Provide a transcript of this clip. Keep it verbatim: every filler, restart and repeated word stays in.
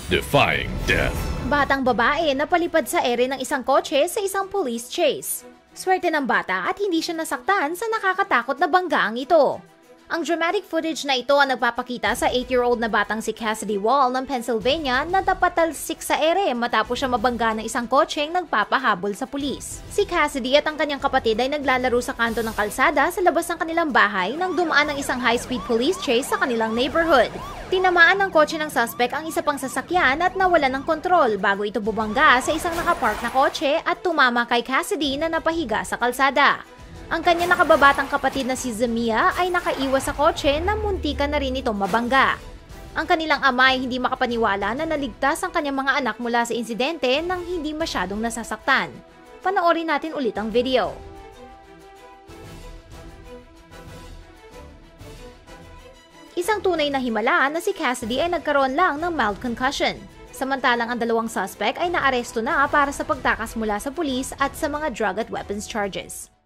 defying death. Batang babae na palipad sa ere ng isang kotse sa isang police chase. Swerte ng bata at hindi siya nasaktan sa nakakatakot na banggaang ito. Ang dramatic footage na ito ang nagpapakita sa eight-year-old na batang si Cassidy Wall ng Pennsylvania na napatalsik sa ere matapos siya mabangga ng isang kotseng nagpapahabol sa pulis. Si Cassidy at ang kanyang kapatid ay naglalaro sa kanto ng kalsada sa labas ng kanilang bahay nang dumaan ng isang high-speed police chase sa kanilang neighborhood. Tinamaan ng kotse ng suspect ang isa pang sasakyan at nawalan ng kontrol bago ito bumangga sa isang nakapark na kotse at tumama kay Cassidy na napahiga sa kalsada. Ang kanyang nakababatang kapatid na si Zamia ay nakaiwas sa kotse na muntikan na rin itong mabangga. Ang kanilang ama ay hindi makapaniwala na naligtas ang kanyang mga anak mula sa insidente nang hindi masyadong nasasaktan. Panoorin natin ulit ang video. Isang tunay na himala na si Cassidy ay nagkaroon lang ng mild concussion. Samantalang ang dalawang suspect ay naaresto na para sa pagtakas mula sa pulis at sa mga drug at weapons charges.